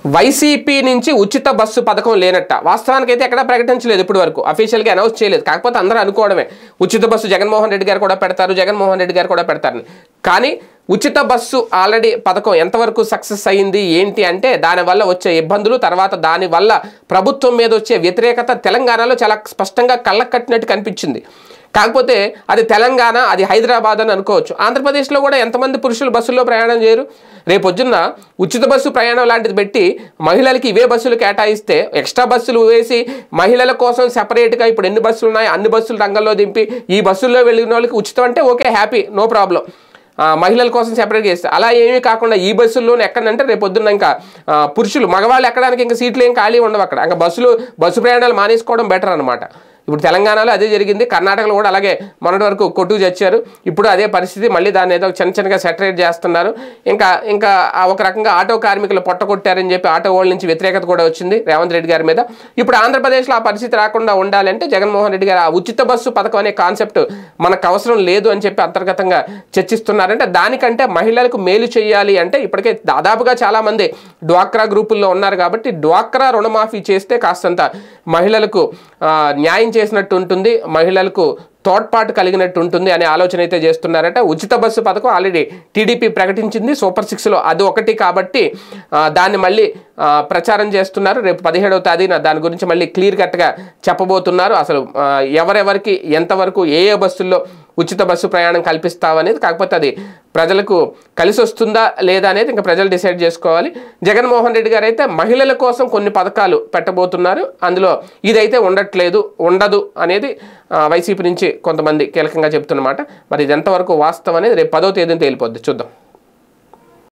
YCP నుంచి ఉచిత bus పథకం లేనట్ట. వాస్తవానికి అయితే ఎక్కడా ప్రకటించలేదు, ఇప్పటి వరకు అఫీషియల్గా అనౌన్స్ చేయలేదు. కాకపోతే అందరూ అనుకోవడమే ఉచిత బస్సు జగన్మోహన్ రెడ్డి గారు కూడా పెడతారని. కానీ ఉచిత బస్సు ఆల్రెడీ పథకం ఎంతవరకు సక్సెస్ అయ్యింది ఏంటి అంటే దానివల్ల వచ్చే ఇబ్బందులు, తర్వాత దానివల్ల ప్రభుత్వం మీద వచ్చే వ్యతిరేకత తెలంగాణలో చాలా స్పష్టంగా కళ్ళకు కట్టినట్టు కనిపించింది. కాకపోతే అది తెలంగాణ, అది హైదరాబాద్ అని అనుకోవచ్చు. ఆంధ్రప్రదేశ్లో కూడా ఎంతమంది పురుషులు బస్సుల్లో ప్రయాణం చేయరు? రేపొద్దున్న ఉచిత బస్సు ప్రయాణం లాంటిది పెట్టి మహిళలకి ఇవే బస్సులు కేటాయిస్తే, ఎక్స్ట్రా బస్సులు వేసి మహిళల కోసం సెపరేట్గా ఇప్పుడు ఎన్ని బస్సులు ఉన్నాయి అన్ని బస్సులు రంగంలో దింపి ఈ బస్సుల్లో వెళ్ళిన వాళ్ళకి ఉచితం అంటే ఓకే, హ్యాపీ, నో ప్రాబ్లం. మహిళల కోసం సెపరేట్గా చేస్తే అలా ఏమీ కాకుండా ఈ బస్సుల్లోనే ఎక్కడంటే రేపొద్దున్న ఇంకా పురుషులు మగవాళ్ళు ఎక్కడానికి ఇంకా సీట్లు ఏం ఖాళీ ఉండవు అక్కడ. ఇంకా బస్సు ప్రయాణాలు మానేసుకోవడం బెటర్ అనమాట. ఇప్పుడు తెలంగాణలో అదే జరిగింది, కర్ణాటకలో కూడా అలాగే మొన్నటి వరకు కొట్టుకు చచ్చారు. ఇప్పుడు అదే పరిస్థితి, మళ్ళీ దాన్ని ఏదో చిన్నగా సెటరేట్ చేస్తున్నారు. ఇంకా ఒక రకంగా ఆటో కార్మికులు పొట్టకొట్టారని చెప్పి ఆటో వాళ్ళ నుంచి వ్యతిరేకత కూడా వచ్చింది రేవంత్ రెడ్డి గారి మీద. ఇప్పుడు ఆంధ్రప్రదేశ్లో ఆ పరిస్థితి రాకుండా ఉండాలంటే జగన్మోహన్ రెడ్డి గారు ఆ ఉచిత బస్సు పథకం అనే కాన్సెప్ట్ మనకు అవసరం లేదు అని చెప్పి అంతర్గతంగా చర్చిస్తున్నారంటే, దానికంటే మహిళలకు మేలు చేయాలి అంటే ఇప్పటికే దాదాపుగా చాలామంది డ్వాక్రా గ్రూపుల్లో ఉన్నారు కాబట్టి డ్వాక్రా రుణమాఫీ చేస్తే కాస్తంత మహిళలకు న్యాయం చేసినట్టు ఉంటుంది, మహిళలకు తోడ్పాటు కలిగినట్టు ఉంటుంది అనే ఆలోచన అయితే చేస్తున్నారట. ఉచిత బస్సు పథకం ఆల్రెడీ టీడీపీ ప్రకటించింది సూపర్ 6లో, అది ఒకటి కాబట్టి దాన్ని మళ్ళీ ప్రచారం చేస్తున్నారు. రేపు 17వ తేదీన దాని గురించి మళ్ళీ క్లియర్ కట్గా చెప్పబోతున్నారు. అసలు ఎవరెవరికి ఎంతవరకు ఏ బస్సుల్లో ఉచిత బస్సు ప్రయాణం కల్పిస్తామనేది. కాకపోతే అది ప్రజలకు కలిసి వస్తుందా లేదా అనేది ఇంకా ప్రజలు డిసైడ్ చేసుకోవాలి. జగన్మోహన్ రెడ్డి గారు అయితే మహిళల కోసం కొన్ని పథకాలు పెట్టబోతున్నారు, అందులో ఇదైతే ఉండదు అనేది వైసీపీ నుంచి కొంతమంది కీలకంగా చెప్తున్నమాట. మరి ఇది ఎంతవరకు వాస్తవం అనేది రేపు 10వ తేదీన తేలిపోద్ది, చూద్దాం.